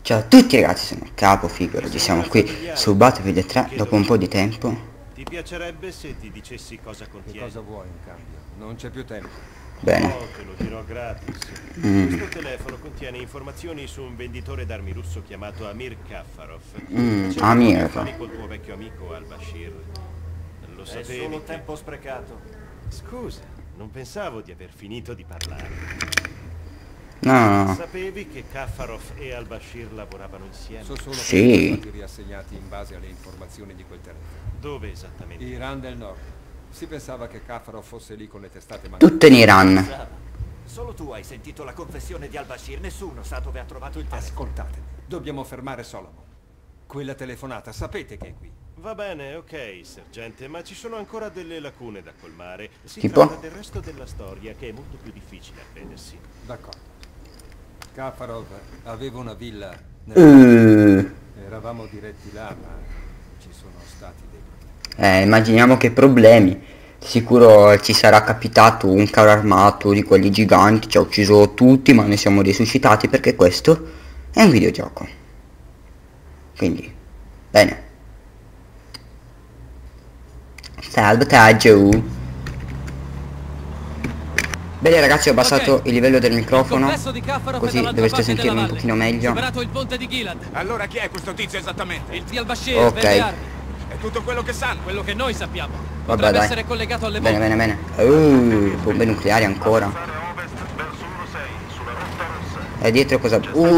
Ciao a tutti ragazzi, sono Capo Figaro, oggi siamo qui su Battlefield 3 dopo un po' di tempo. Ti piacerebbe se ti dicessi cosa Che contiene? cosa vuoi in cambio? Non c'è più tempo. Bene. Oh, te lo dirò gratis. Questo telefono contiene informazioni su un venditore d'armi russo chiamato Amir Kaffarov. C'è Amir. affari col tuo vecchio amico Al-Bashir. Lo È sapevi solo che... tempo sprecato. Scusa, non pensavo di aver finito di parlare. No. Sapevi che Kaffarov e Al-Bashir lavoravano insieme? So solo che Sì. sono stati riassegnati in base alle informazioni di quel telefono. Dove esattamente? Iran del Nord. Si pensava che Kaffarov fosse lì con le testate mancate. Tutte in Iran. Solo tu hai sentito la confessione di Al-Bashir, nessuno sa dove ha trovato il telefono. Ascoltatemi, dobbiamo fermare Solomon. Quella telefonata, sapete che è qui. Va bene, ok, sergente, ma ci sono ancora delle lacune da colmare. Si Tipo? tratta del resto della storia, che è molto più difficile a credersi. D'accordo. Kaffarov aveva una villa Eravamo diretti là, ma ci sono stati dei problemi. Immaginiamo che problemi. Sicuro ci sarà capitato un carro armato di quelli giganti, ci ha ucciso tutti, ma noi siamo risuscitati perché questo è un videogioco. Quindi, bene. Salvataggio. Bene ragazzi, ho abbassato il livello del microfono, così dovreste sentirmi un pochino meglio. Superato il ponte di Gilad. Allora chi è questo tizio esattamente? Il Al-Bashir, Ok. vende armi. È tutto quello che sanno. Quello che noi sappiamo. Vabbè, Potrebbe dai. essere collegato alle Bene, bombe. bene, bene. Bombe nucleari ancora. E dietro cosa?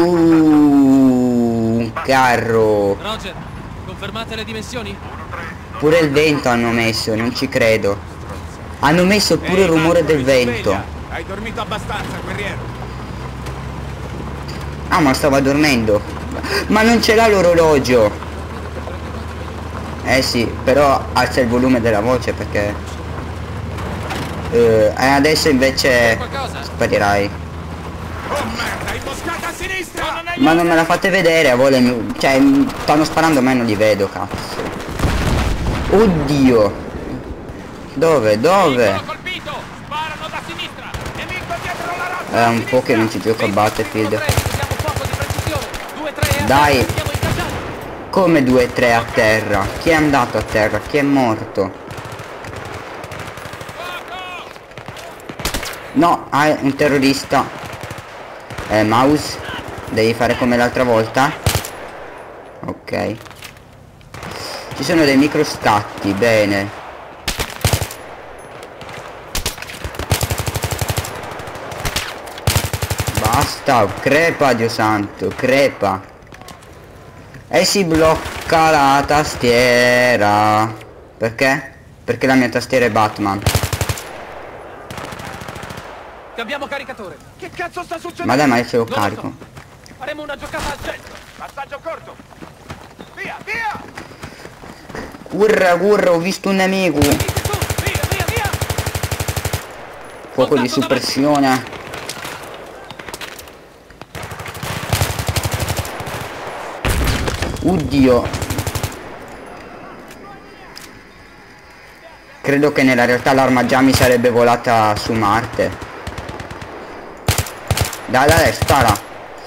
Un carro. Roger, confermate le dimensioni? Pure il vento hanno messo, non ci credo. Hanno messo pure il rumore del vento. Hai dormito abbastanza, guerriero. Ah, ma stava dormendo. Ma non ce l'ha l'orologio. Eh sì, però alza il volume della voce perché... adesso invece Qualcosa? Oh sparirai. merda, imboscata a sinistra! Ma non me la fate vedere, a voi cioè, stanno sparando a me, non li vedo, cazzo. Oddio. Dove? Dove? Colpito! Sparano da sinistra! Nemico dietro la roccia! È un po' che non ci gioco a Battlefield. Diamo fuoco di precisione. 2-3 e Dai. siamo ingaggiati. Come 2-3 a terra? Chi è andato a terra? Chi è morto? No, hai un terrorista. Mouse, devi fare come l'altra volta. Ok. Ci sono dei microscatti, bene. Basta, crepa, Dio santo, crepa. E si blocca la tastiera. Perché? Perché la mia tastiera è Batman. Cambiamo caricatore. Che cazzo sta succedendo? Ma dai, ma io ce lo Non lo carico. so. Faremo una giocata al centro. Passaggio corto! Via, via! Urra, urra, ho visto un nemico. Via, via, via. Fuoco di Contatto suppressione. Oddio. Credo che nella realtà l'arma già mi sarebbe volata su Marte. Dai, dai, spara.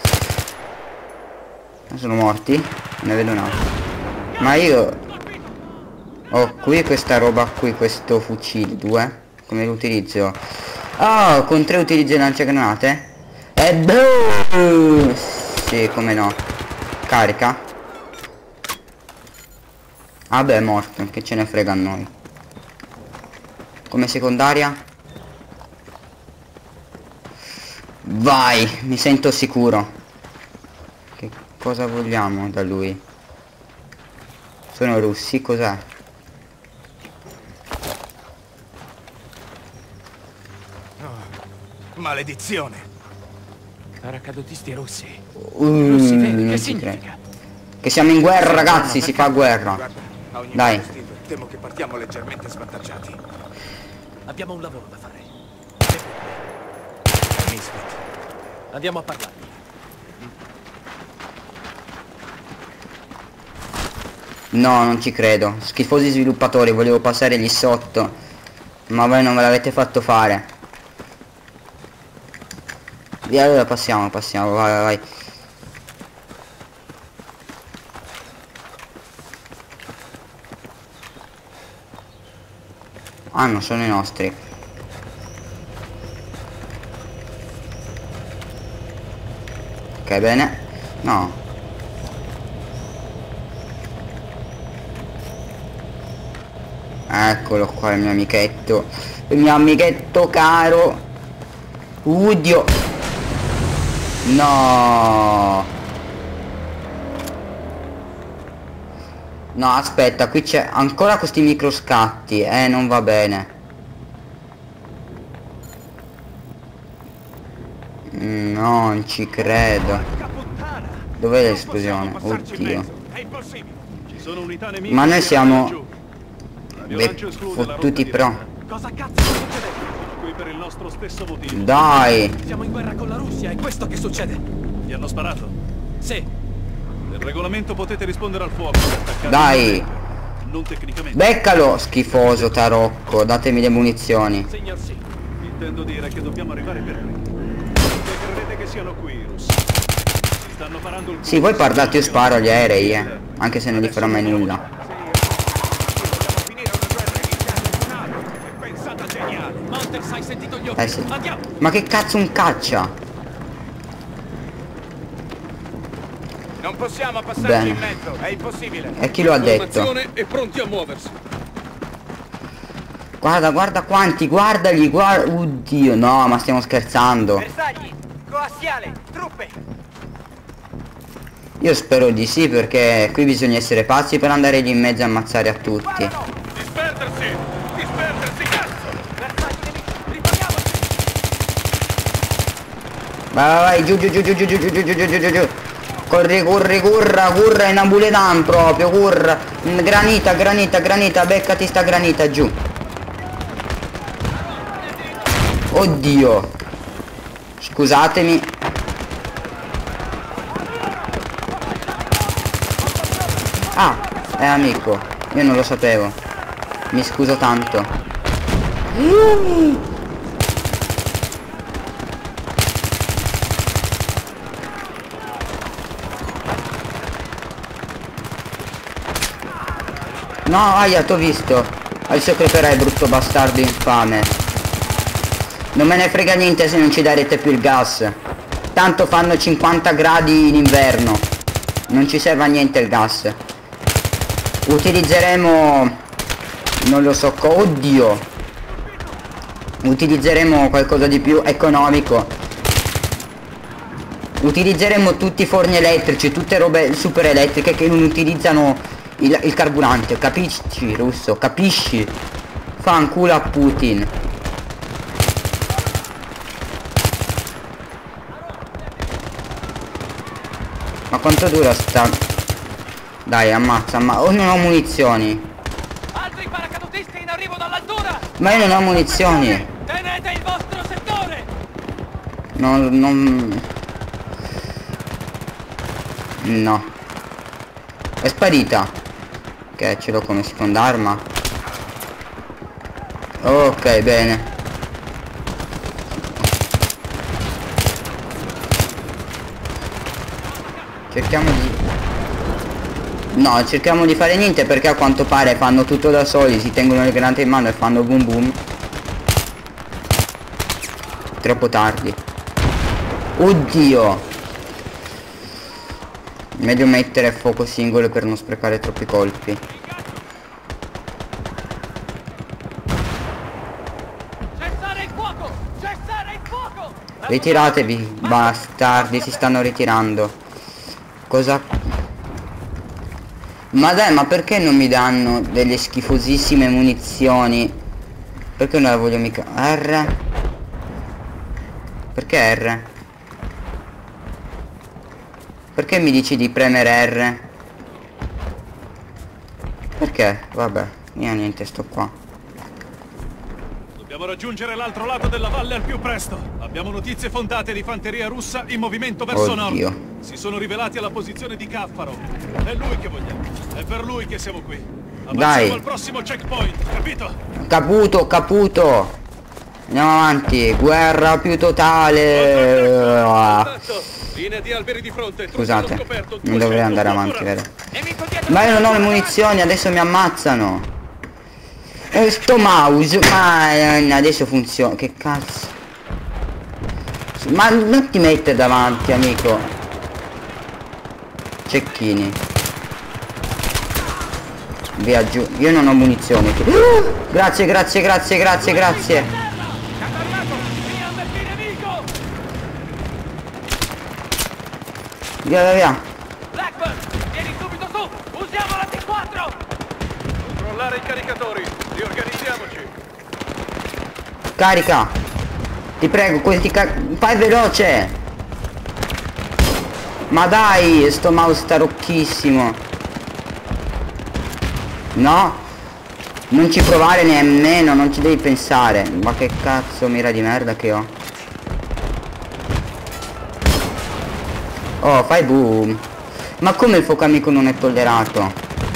Sono morti? Ne vedo un altro. Ma io ho qui questa roba qui, questo fucile 2. Come lo utilizzo? Ah, con 3 utilizzo il lanciagranate? E boom! Sì, come no. Carica. Ah beh, è morto, che ce ne frega a noi. Come secondaria? Vai, mi sento sicuro. Che cosa vogliamo da lui? Sono russi, cos'è? Maledizione! Paracadutisti russi. Russi veri, non che ci significa? credo. Che siamo in guerra ragazzi, si fa guerra. Guarda, a ogni Dai. modo, Steve, temo che partiamo leggermente svantaggiati. Abbiamo un lavoro da fare. Misfit. Andiamo a parlargli. No, non ci credo. Schifosi sviluppatori, volevo passare lì sotto. Ma voi non me l'avete fatto fare. Via, allora passiamo, vai, vai, vai. Ah, non sono i nostri. Ok, bene. No. Eccolo qua il mio amichetto. Il mio amichetto caro. Dio. No. No, aspetta, qui c'è ancora questi microscatti. Non va bene. Non ci credo. Dov'è l'esplosione? Oddio. Ci sono unità nemiche. Ma noi siamo dei fottuti pro. Cosa cazzo sta succedendo? Sono qui per il nostro stesso motivo. Dai. Siamo in guerra con la Russia, è questo che succede? Ti hanno sparato? Sì. Nel regolamento potete rispondere al fuoco. attaccando Dai. immediatamente, non tecnicamente. Beccalo, schifoso tarocco. Datemi le munizioni. Signor sì. Intendo dire che dobbiamo arrivare per qui. Se credete che siano qui i russi. Si stanno parando il Sì, voi parlate, io sparo agli aerei, anche se non gli farà mai nulla. Manters, hai sentito gli ordini? Sì. Andiamo! Ma che cazzo un caccia? Non possiamo passarci Bene. in mezzo, è impossibile. E chi lo ha detto? Formazione e pronti a muoversi. Guarda, guarda quanti, guardali, guarda. Oddio, no, ma stiamo scherzando. Bersagli, coassiale, truppe. Io spero di sì, perché qui bisogna essere pazzi per andare lì in mezzo e ammazzare a tutti. Disperdersi! Disperdersi, cazzo! Bersagli nemici, ripariamoci. Vai, giù, giù, giù, giù, giù, giù, giù, giù, giù, giù, giù, giù. Corri, corri, curra in ambuledan proprio, curra. Granita, granita, granita, beccati sta granita giù. Oddio. Scusatemi. Ah, è amico. Io non lo sapevo. Mi scuso tanto. No, aia, t'ho visto. Adesso creperai, brutto bastardo infame. Non me ne frega niente se non ci darete più il gas. Tanto fanno 50 gradi in inverno. Non ci serve a niente il gas. Utilizzeremo... non lo so, oddio. Utilizzeremo qualcosa di più economico. Utilizzeremo tutti i forni elettrici, tutte robe super elettriche che non utilizzano il carburante, capisci russo, capisci? Fanculo a Putin. Ma quanto dura sta... Dai, ammazza, ma... Oh, non ho munizioni. Altri paracadutisti in arrivo dall'altura! Ma io non ho munizioni. Tenete il vostro settore! Non... No. È sparita. Ok, ce l'ho come seconda arma. Ok, bene. Cerchiamo di... No, cerchiamo di fare niente perché a quanto pare fanno tutto da soli, si tengono le granate in mano e fanno boom boom. Troppo tardi. Oddio. Meglio mettere fuoco singolo per non sprecare troppi colpi. Cessare il fuoco! Cessare il fuoco! Ritiratevi, bastardi, si stanno ritirando. Cosa... Ma dai, ma perché non mi danno delle schifosissime munizioni? Perché non la voglio mica... R? Perché R? Perché mi dici di premere R? Perché? Vabbè, io niente, sto qua. Dobbiamo raggiungere l'altro lato della valle al più presto. Abbiamo notizie fondate di fanteria russa in movimento verso Oddio. nord. Si sono rivelati alla posizione di Kaffarov. È lui che vogliamo. È per lui che siamo qui. Dai. Avanziamo al prossimo checkpoint, capito? Caputo, caputo. Andiamo avanti, guerra più totale. Linea di alberi di fronte. Scusate, non dovrei andare avanti, vero? Nemico dietro. Ma io non ho le munizioni, adesso mi ammazzano. Sto mouse, ma adesso funziona. Che cazzo? Ma non ti mette davanti, amico. Cecchini. Via giù. Io non ho munizioni. Grazie, grazie, grazie, grazie, grazie. Via, via, via. Blackburn, vieni subito su! Usiamo la T4! Controllare i caricatori. Riorganizziamoci. Carica. Ti prego, fai veloce. Ma dai, sto mouse sta rocchissimo. No, non ci provare nemmeno, non ci devi pensare. Ma che cazzo mira di merda che ho. Oh, fai boom. Ma come il fuoco amico non è tollerato?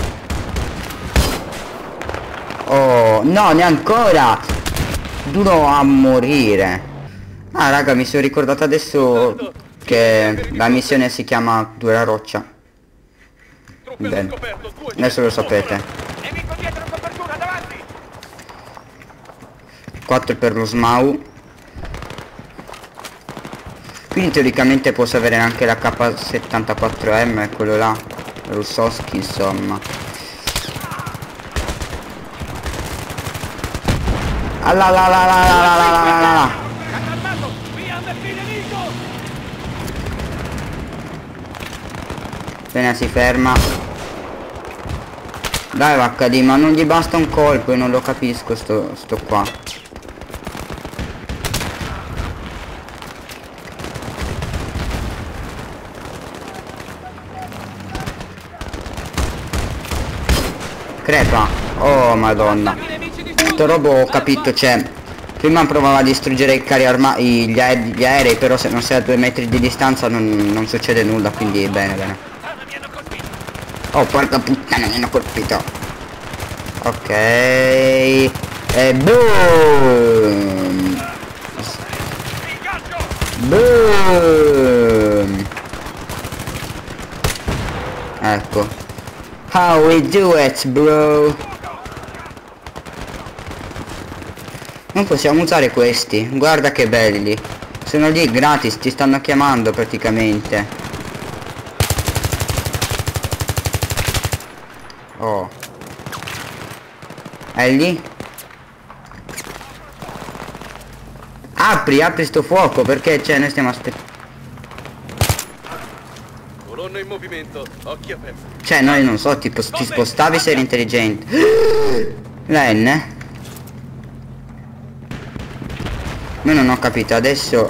Oh, no, neanche ancora. Duro a morire. Ah, raga, mi sono ricordato adesso che la missione si chiama Dura Roccia. Bene, adesso lo sapete. Nemico dietro copertura, davanti! 4 per lo SMAU. Quindi teoricamente posso avere anche la K74M, quello là, Russowski, insomma. Alla la la la la la la la la. Appena si ferma. Dai HD, ma non gli basta un colpo e non lo capisco sto qua. Crepa. Oh madonna. Sto robo ho capito, cioè prima provava a distruggere i carri gli aerei, però se non sei a 2 metri di distanza non succede nulla, quindi bene bene. Oh porca puttana, mi hanno colpito. Ok. E boom. Boom. Ecco. How we do it, bro. Non possiamo usare questi. Guarda che belli. Sono lì gratis, ti stanno chiamando praticamente. Oh. È lì? Apri sto fuoco, perché cioè noi stiamo aspettando. Colonna in movimento, occhi aperti. Cioè noi non so, tipo ti spostavi se eri intelligente. La N? Ma non ho capito, adesso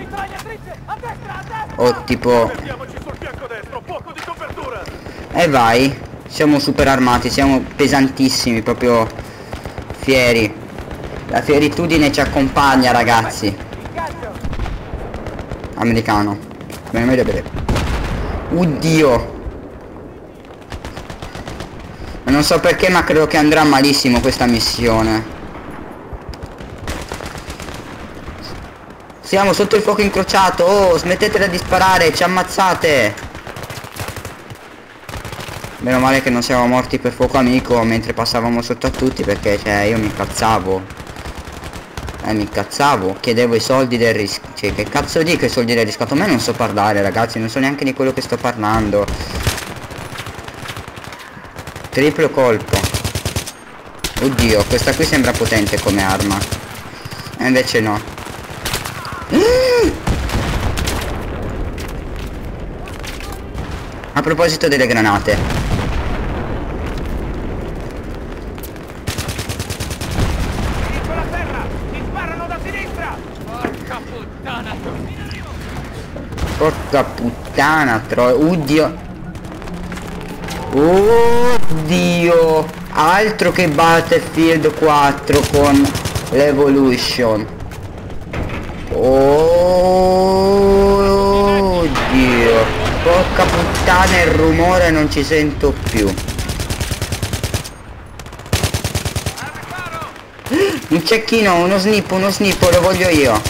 ho tipo. Mettiamoci sul fianco destro, fuoco di copertura. E vai. Siamo super armati, siamo pesantissimi, proprio fieri. La fieritudine ci accompagna, ragazzi. Americano. Bene, meglio vedere. Oddio. Non so perché, ma credo che andrà malissimo questa missione. Siamo sotto il fuoco incrociato. Oh, smettetela di sparare, ci ammazzate. Meno male che non siamo morti per fuoco amico mentre passavamo sotto a tutti, perché cioè io mi incazzavo. Mi incazzavo, chiedevo i soldi del riscatto. Cioè, che cazzo dico i soldi del riscatto? A me non so parlare, ragazzi, non so neanche di quello che sto parlando. Triplo colpo. Oddio, questa qui sembra potente come arma. E invece no. A proposito delle granate. Porca puttana, oddio. Oddio. Altro che Battlefield 4 con l'Evolution. Oddio. Porca puttana, il rumore non ci sento più. Un cecchino, uno snip, lo voglio io.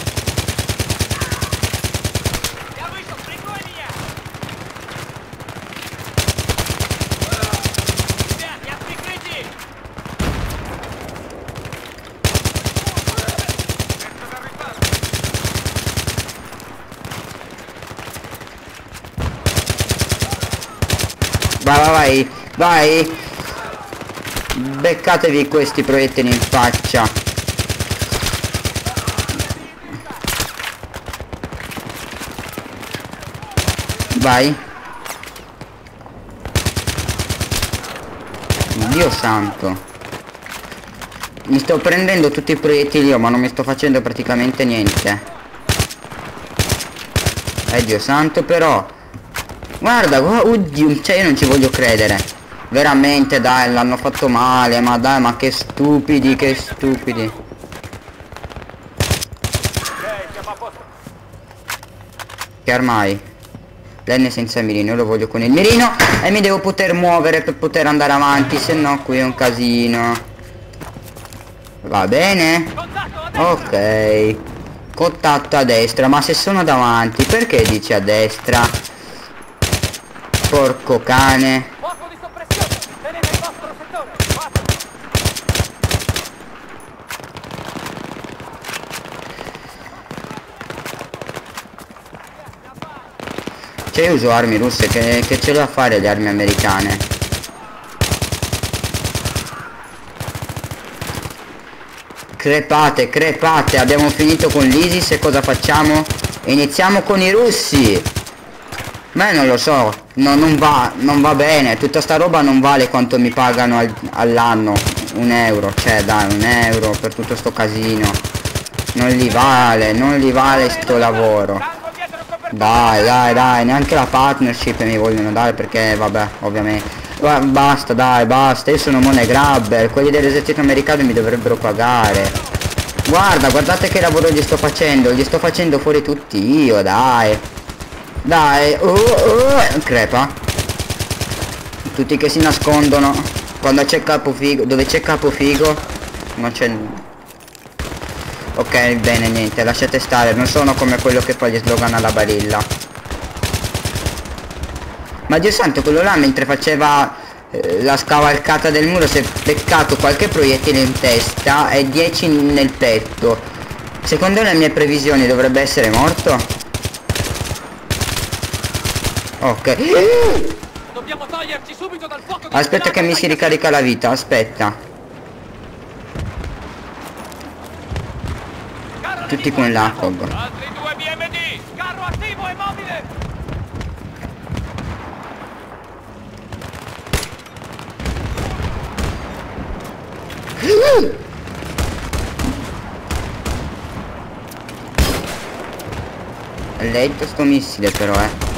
Vai, vai, vai, vai. Beccatevi questi proiettili in faccia. Vai. Dio santo. Mi sto prendendo tutti i proiettili io, ma non mi sto facendo praticamente niente. Dio santo però. Guarda, oddio, cioè io non ci voglio credere. Veramente dai, l'hanno fatto male, ma dai, ma che stupidi, che stupidi. Che armai? L'N senza mirino, io lo voglio con il mirino e mi devo poter muovere per poter andare avanti, se no qui è un casino. Va bene? Ok. Contatto a destra, ma se sono davanti, perché dici a destra? Porco cane. Fuoco di soppressione! Tenete il vostro settore! Cioè io uso armi russe, che ce l'ho a fare le armi americane? Crepate, crepate, abbiamo finito con l'ISIS e cosa facciamo? Iniziamo con i russi. Ma non lo so, no, non va bene, tutta sta roba non vale quanto mi pagano all'anno. 1 euro, cioè dai, 1 euro per tutto sto casino. Non li vale sto lavoro. Dai, dai, dai, neanche la partnership mi vogliono dare perché vabbè, ovviamente. Basta, dai, basta, io sono money grabber, quelli dell'esercito americano mi dovrebbero pagare. Guarda, guardate che lavoro gli sto facendo fuori tutti io, dai. Dai, crepa. Tutti che si nascondono. Quando c'è capofigo, dove c'è capofigo non c'è. Ok, bene, niente, lasciate stare, non sono come quello che fa gli slogan alla Barilla. Ma Dio santo, quello là mentre faceva la scavalcata del muro si è beccato qualche proiettile in testa e 10 nel petto. Secondo le mie previsioni dovrebbe essere morto. Ok. Dobbiamo toglierci subito dal fuoco. Aspetta che mi si ricarica la vita, aspetta. Tutti con l'ACOG. Altri 2 BMD! Carro attivo e mobile! È lento sto missile però,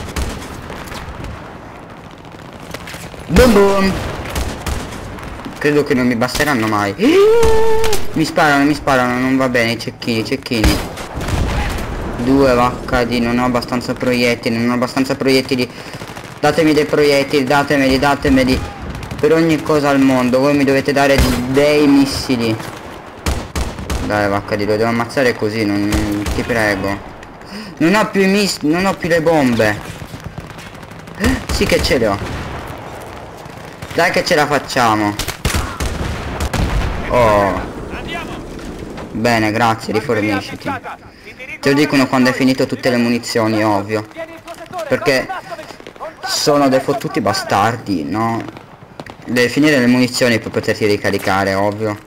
Boom boom. Credo che non mi basteranno mai. Mi sparano, non va bene, cecchini, cecchini. 2 vacca di, non ho abbastanza proiettili, Datemi dei proiettili, datemeli. Per ogni cosa al mondo, voi mi dovete dare dei missili. Dai vacca di, lo devo ammazzare così, non ti prego. Non ho più i missili, non ho più le bombe. Sì che ce le ho. Dai che ce la facciamo. Oh. Bene, grazie, rifornisciti. Te lo dicono quando hai finito tutte le munizioni, ovvio. Perché sono dei fottuti bastardi, no? Devi finire le munizioni per poterti ricaricare, ovvio.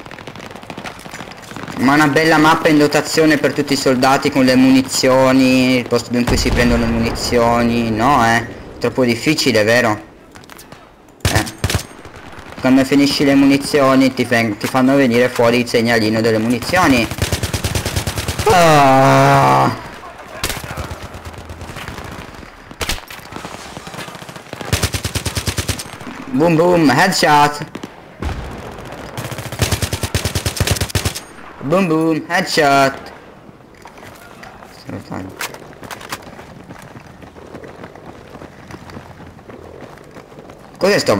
Ma una bella mappa in dotazione per tutti i soldati con le munizioni, il posto in cui si prendono le munizioni, no troppo difficile, vero? Quando finisci le munizioni ti fanno venire fuori il segnalino delle munizioni. Ah. Boom boom, headshot. Boom boom, headshot. Cos'è sto?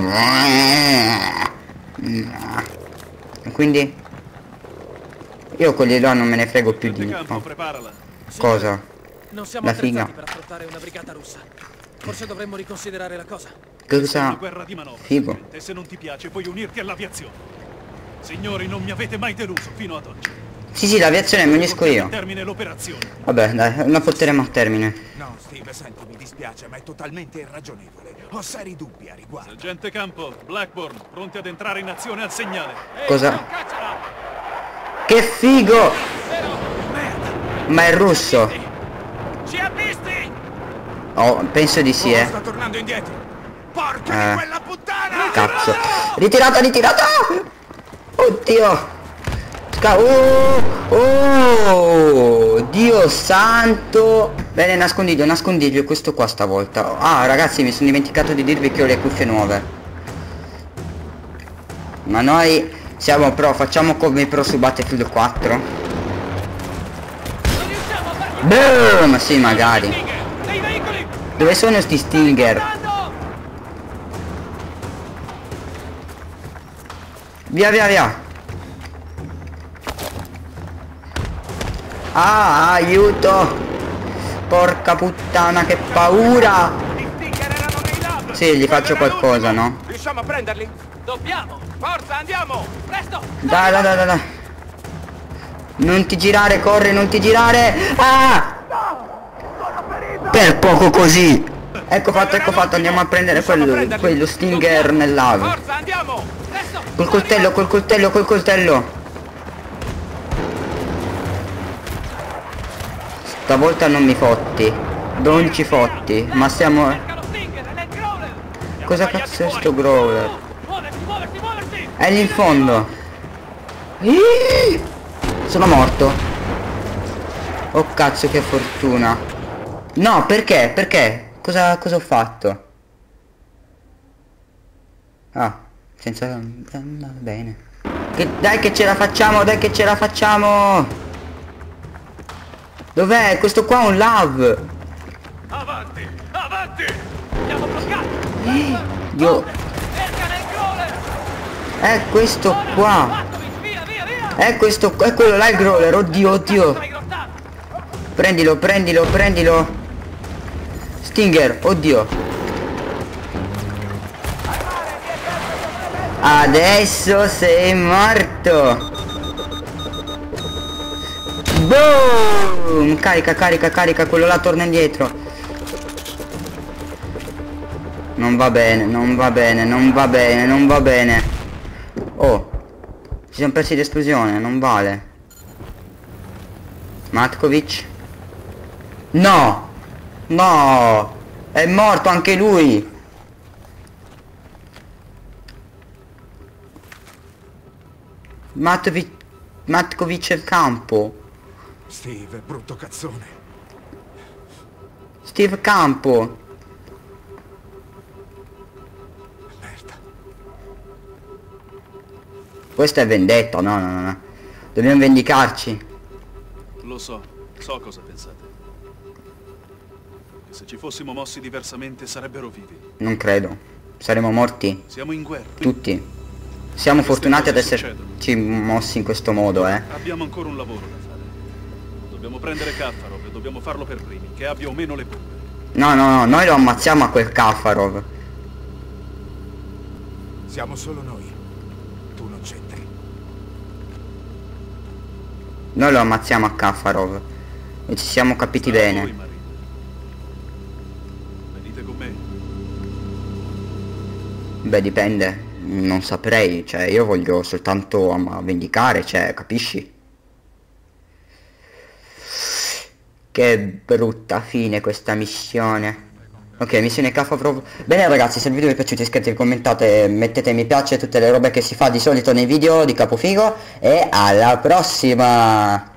Quindi io quelli là non me ne frego più di cosa? Non siamo La figa. attrezzati per affrontare una brigata russa. Forse dovremmo riconsiderare la cosa. Cosa? Figo. E se non ti piace puoi unirti all'aviazione. Signori, non mi avete mai deluso fino ad oggi. Sì, l'aviazione mi unisco io. Termine l'operazione. Vabbè, dai, la porteremo a termine. No, Steve. Steve, senti, mi dispiace, ma è totalmente irragionevole. Ho seri dubbi a riguardo. Sergente Campo, Blackburn, pronti ad entrare in azione al segnale. Cosa? Che figo! Ma è russo. Ci ha visti! Oh, penso di sì, Sta tornando indietro. Porca di quella puttana! Cazzo. Ritirata, ritirata! Oddio! Oh, Dio santo! Bene, nascondiglio, nascondiglio, questo qua stavolta. Ah, ragazzi, mi sono dimenticato di dirvi che ho le cuffie nuove. Ma noi siamo pro, facciamo come i pro su Battlefield 4. Boom! Sì, magari. Dove sono sti Stinger? Via, via, via. Ah, aiuto! Porca puttana, che paura! Gli sticker erano nei lab! Sì, gli faccio qualcosa, no? Riusciamo a prenderli? Dobbiamo! Forza, andiamo! Presto! Dai, dai, dai, dai. Non ti girare, corri, non ti girare! Ah! Per poco così! Ecco fatto, andiamo a prendere quello Stinger nel lago. Forza, andiamo! Presto! Col coltello, col coltello, col coltello! Stavolta non mi fotti. Non ci fotti. Ma siamo... Cerca lo stinger, è nel crawler! Cosa cazzo è sto Growler? Muoversi, muoversi, muoversi! È lì in fondo. Sono morto. Oh cazzo, che fortuna. No, perché? Perché? Cosa ho fatto? Ah, senza... va bene. Dai che ce la facciamo, dai che ce la facciamo! Dov'è? Questo qua è un love! Avanti! Avanti! Siamo bloccati! Io... Cerca nel crawler! È questo qua! Fattovi, via, via, via! È questo, è quello là il Growler, oddio, oddio! Stai grottando! Prendilo, prendilo, prendilo! Stinger, oddio! Adesso sei morto! Boom! Carica, carica, carica, quello là torna indietro. Non va bene, non va bene, non va bene, non va bene. Oh, ci siamo persi l'esplosione, non vale. Matkovic? No! No! È morto anche lui! Matkovic è il campo. Steve, brutto cazzone. Steve Campo. Merda. Questa è vendetta, no, no, no, no. Dobbiamo vendicarci. Lo so cosa pensate. Che se ci fossimo mossi diversamente sarebbero vivi. Non credo. Saremo morti. Siamo in guerra. Tutti. Siamo Queste fortunati ad cose esserci mossi in questo modo, Abbiamo ancora un lavoro da fare. Dobbiamo prendere Kaffarov e dobbiamo farlo per primi, che abbia o meno le bombe. No, no, no, noi lo ammazziamo a quel Kaffarov. Siamo solo noi. Tu non c'entri. Noi lo ammazziamo a Kaffarov. E ci siamo capiti Voi, bene. Marine. Venite con me. Beh, dipende. Non saprei, cioè io voglio soltanto vendicare, cioè, capisci? Che brutta fine questa missione. Ok, missione Kaffarov. Bene ragazzi, se il video vi è piaciuto iscrivetevi, commentate, mettete mi piace, tutte le robe che si fa di solito nei video di Capofigo. E alla prossima!